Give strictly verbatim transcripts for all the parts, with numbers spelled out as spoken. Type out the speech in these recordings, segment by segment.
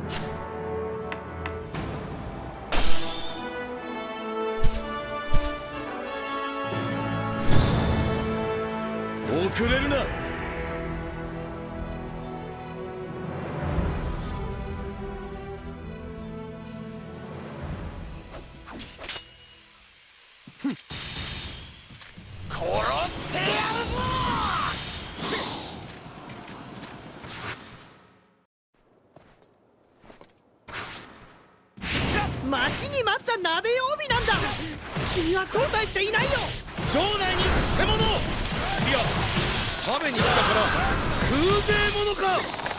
遅れるな。 殺してやるぞ。 待ちに待った鍋曜日なんだ。君は招待していないよ。 城内にくせ者。いや、食べに来たから食うぜえものか。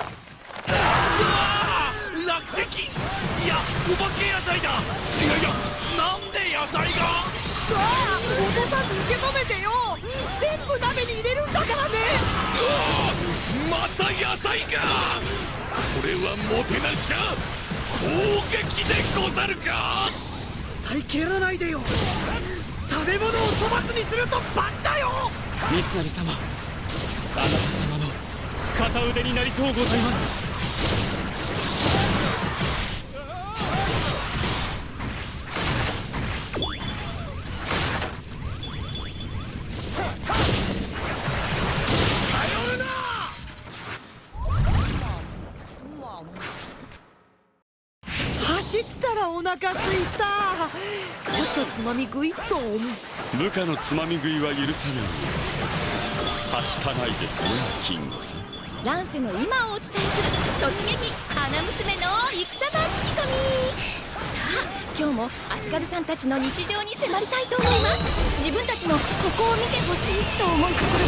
うわ落石。いやお化け野菜だ。いやいやなんで野菜が。 うわあ、落とさず受け止めてよ。全部鍋に入れるんだからね。 うわまた野菜が。これはもてなしか。攻撃でござるか。 さえ蹴らないでよ。食べ物を粗末にすると罰だよ。 三成様、あなた様の片腕になりとうございます。 走ったらお腹すいた。ちょっとつまみ食いと思う。 部下のつまみ食いは許さない。はしたないですね、キングさん。 乱世の今をお伝えする突撃花娘の戦番聞き込み。さあ今日も足軽さんたちの日常に迫りたいと思います。自分たちのここを見てほしいと思うところ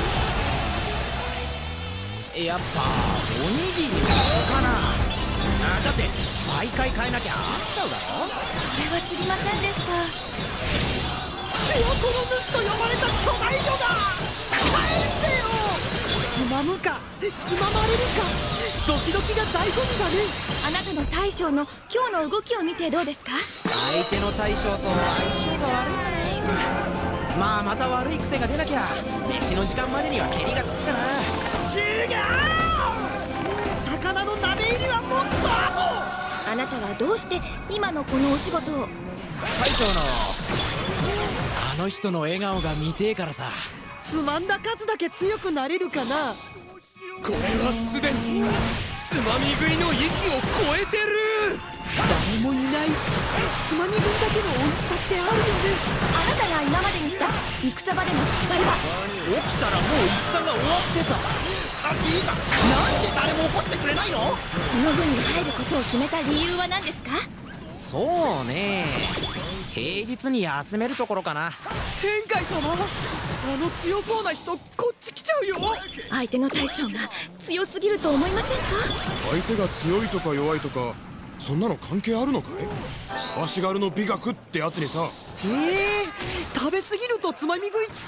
はやっぱおにぎりはかな。あだって毎回変えなきゃ飽きちゃうだろ。 それは知りませんでした。 テオコロヌスと呼ばれた巨大魚だ。帰ってよ。つまむかつままれるか、ドキドキが醍醐味だね。 あなたの大将の今日の動きを見てどうですか。 相手の大将と相性が悪い。まあまた悪い癖が出なきゃ飯の時間までには蹴りがつくかな。 違う。魚の鍋入りはもっと後。 あなたはどうして今のこのお仕事を。 大将のあの人の笑顔が見てえからさ。 つまんだ数だけ強くなれるかな。 これはすでにつまみ食いの域を超えてる。 誰もいないつまみ食いだけの美味しさってあるよね。 あなたが今までにした戦場での失敗は。 起きたらもう戦が終わってた。あっていうかなんで誰も起こしてくれないの。 この軍に入ることを決めた理由は何ですか。 そうね、平日に休めるところかな。 天海様、あの強そうな人こっち来ちゃうよ。 相手の大将が強すぎると思いませんか。 相手が強いとか弱いとかそんなの関係あるのかい。足軽の美学ってやつにさ。 ええー、食べ過ぎるとつまみ食い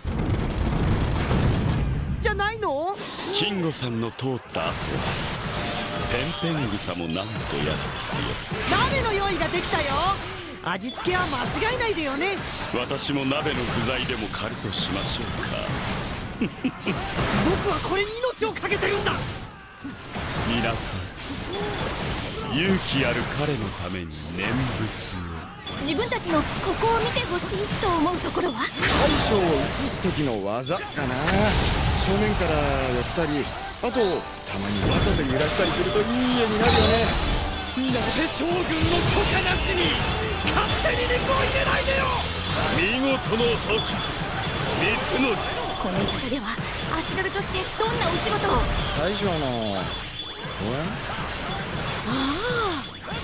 じゃないの。 金吾さんの通った後はペンペン草もなんとやらですよ。 鍋の用意ができたよ。味付けは間違えないでよね。 私も鍋の具材でも狩るとしましょうか。 僕はこれに命を懸けてるんだ。 皆さん、勇気ある彼のために念仏を。 自分たちのここを見てほしいと思うところは。 大将を移す時の技かな。正面から寄ったり、あとたまにわざと揺らしたりするといい絵になるよね。 鍋将軍の許可なしに勝手に肉を入れないでよ。 見事の破棄三つの。 この戦では足軽としてどんなお仕事を。 大将のあ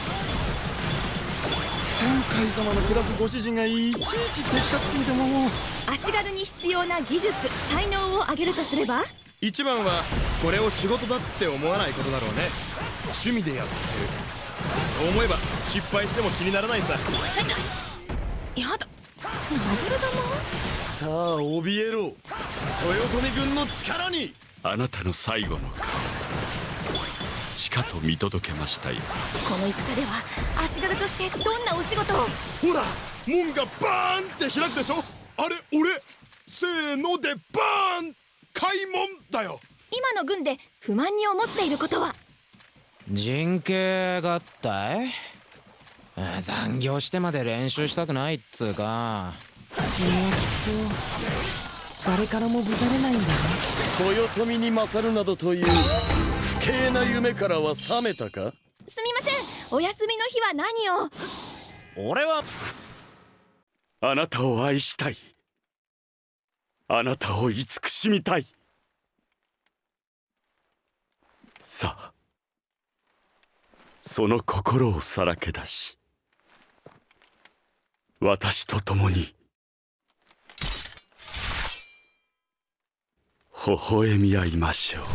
天海様の暮らすご主人がいちいち的確すぎても。 あ、足軽に必要な技術才能を上げるとすれば。 一番はこれを仕事だって思わないことだろうね。趣味でやってる。そう思えば失敗しても気にならないさ。 やだ、殴る玉。 さあ怯えろ、豊臣軍の力に。 あなたの最後のしかと見届けましたよ。 この戦では足軽としてどんなお仕事を。 ほら門がバーンって開くでしょ。あれ俺せーのでバーン開門だよ。 今の軍で不満に思っていることは。 陣形合体？残業してまで練習したくないっつうか。 君はきっと誰からもぶざれないんだね。 豊臣に勝るなどという不敬な夢からは覚めたか？ すみません、お休みの日は何を？ 俺はあなたを愛したい。あなたを慈しみたい。さあ、その心をさらけ出し、私と共に微笑み合いましょう。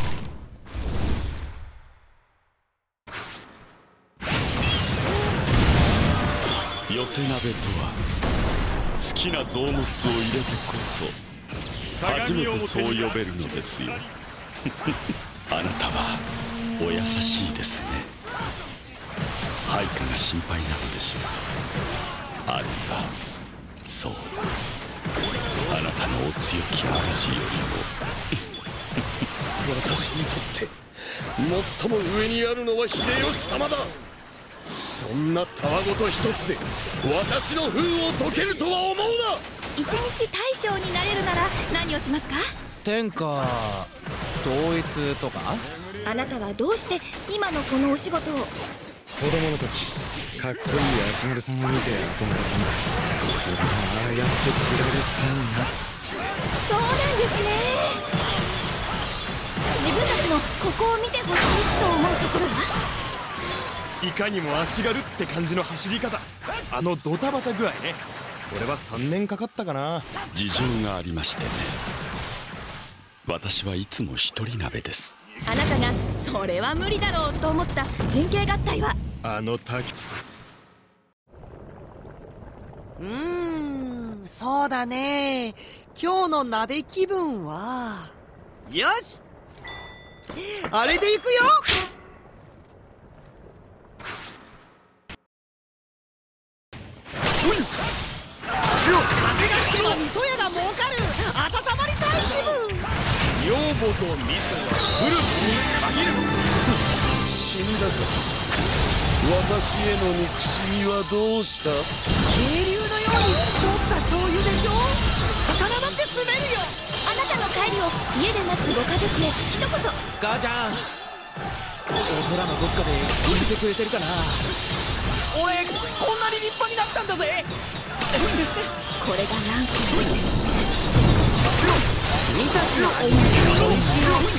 寄せ鍋とは、好きな臓物を入れてこそ初めてそう呼べるのですよ。あなたはお優しいですね。配下が心配なのでしょう。あるいはそう、あなたのお強き主よりも私にとって最も上にあるのは秀吉様だ。そんなたわごと一つで私の封を解けるとは思うな。 一日大将になれるなら何をしますか？ 天下統一とか？ あなたはどうして今のこのお仕事を？ 子供の時かっこいい足軽さんを見て憧れたんだ。俺はああやってくられたいな。 そうなんですね。自分たちのここを見てほしいと思うところは？ いかにも足軽って感じの走り方、あのドタバタ具合ね。俺はさんねんかかったかな。 事情がありましてね。私はいつも一人鍋です。 あなたがそれは無理だろうと思った陣形合体は？ あの滝。 うーん、そうだね。今日の鍋気分はよし、あれでいくよ。風が吹けば味噌屋が儲かる。温まりたい気分。 女房と味噌は古くに限る。死んだか。私への憎しみはどうした？ 渓流のように透き通った醤油でしょ。魚だって住めるよ。 あなたの帰りを家で待つご家族へ一言。 母ちゃん、お空のどっかで聞いてくれてるかな。俺こんなに立派になったんだぜ。 これがランスなんですね。 君たちのお店が美味しいよ。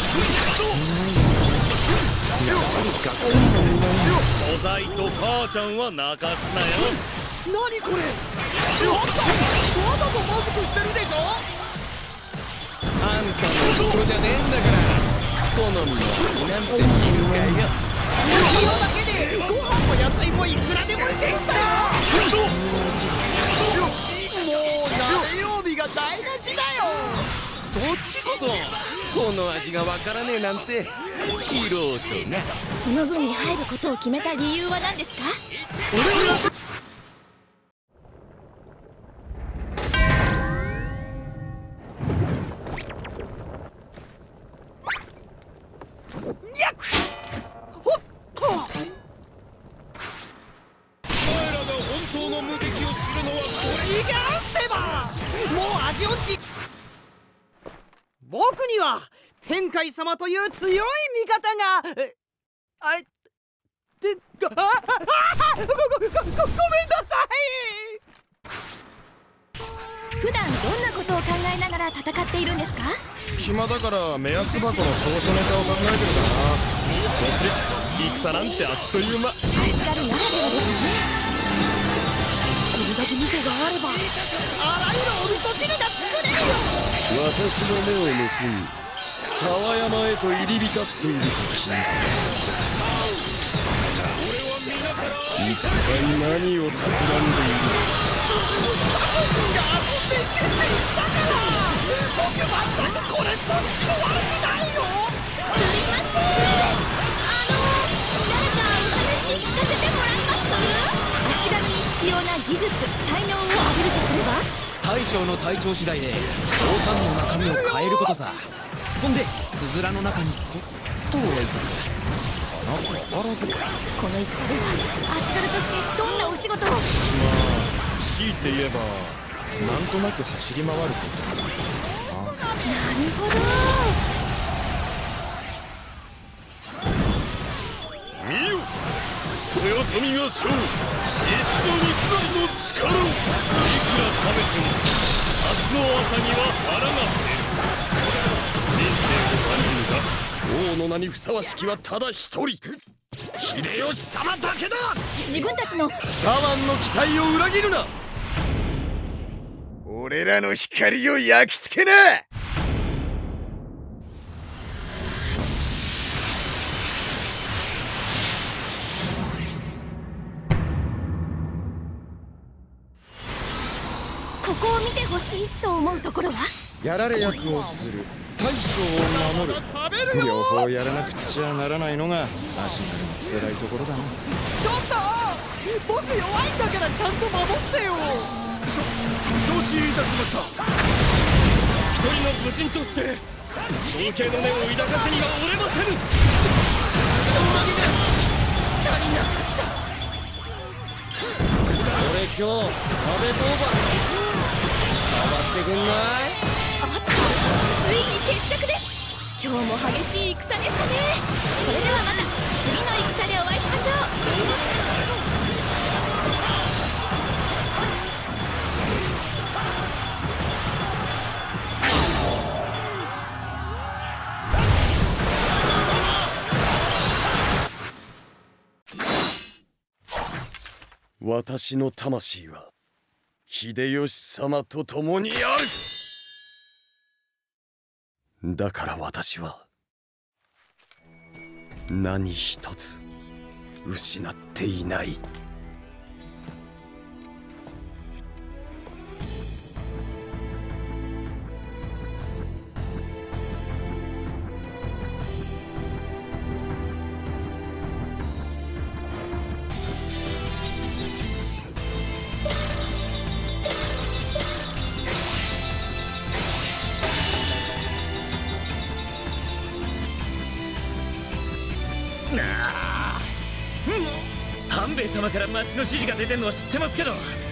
素材と母ちゃんは泣かすなよ。 何これ。ちょっとわざとマスクしてるでしょ。 あんたのところじゃねえんだから、好みの味なんて知るかよ。 塩だけでご飯も野菜もいくらでもいけるんだよ。もう鍋曜日が台無しだよ。 そっちこそこの味がわからねえなんて素人な。 この部に入ることを決めた理由は何ですか？ 俺はにゃっほっと。お前らが本当の無敵を知るのは違うってば。もう味音痴。僕には天海様という強い味方が。えあれ天海、ああごごごごごめんなさい。 普段どんなことを考えながら戦っているんですか？ 暇だから目安箱の当初ネタを考えてるからな。そして戦なんてあっという間。 足軽ならではですね。 これだけ味噌があればあらゆるお味噌汁が作れるよ。 私の目を盗み沢山へと入り浸っていると聞いた。一体何を企んでいる？ 君が遊んでいけって言ったから僕全くこれっぽっちも悪くないよ。 すみません。あの誰かお話聞かせてもらえます？足軽に必要な技術才能を上げるとすれば？ 大将の体調次第で王冠の中身を変えることさ。そんでつづらの中にそっと置いてく。その心遣い。 この戦では足軽としてどんなお仕事を？ まあ強いて言えばなんとなく走り回ること。 なるほど。 見よ、豊臣が将石の三成の力を。いくら食べても明日の朝には腹が減る。人生を感じるか。 王の名にふさわしきはただ一人、秀吉様だけだ。 自分たちの左腕の期待を裏切るな。俺らの光を焼き付けな。 ここを見てほしいと思うところは？ やられ役をする、大将を守る、両方やらなくちゃならないのが足軽の辛いところだな。 ちょっと僕弱いんだからちゃんと守ってよ。 承知いたしました。一人の武人として同型の念を抱かせには折れませぬ。 そんなにね足りなかった。 俺今日食べ当番変わってくんない？ あっと、ついに決着です。今日も激しい戦でしたね。それではまた次の戦でお会いしましょう。 私の魂は秀吉様と共にある。だから私は何一つ失っていない。 半兵衛様から町の指示が出てんのは知ってますけど、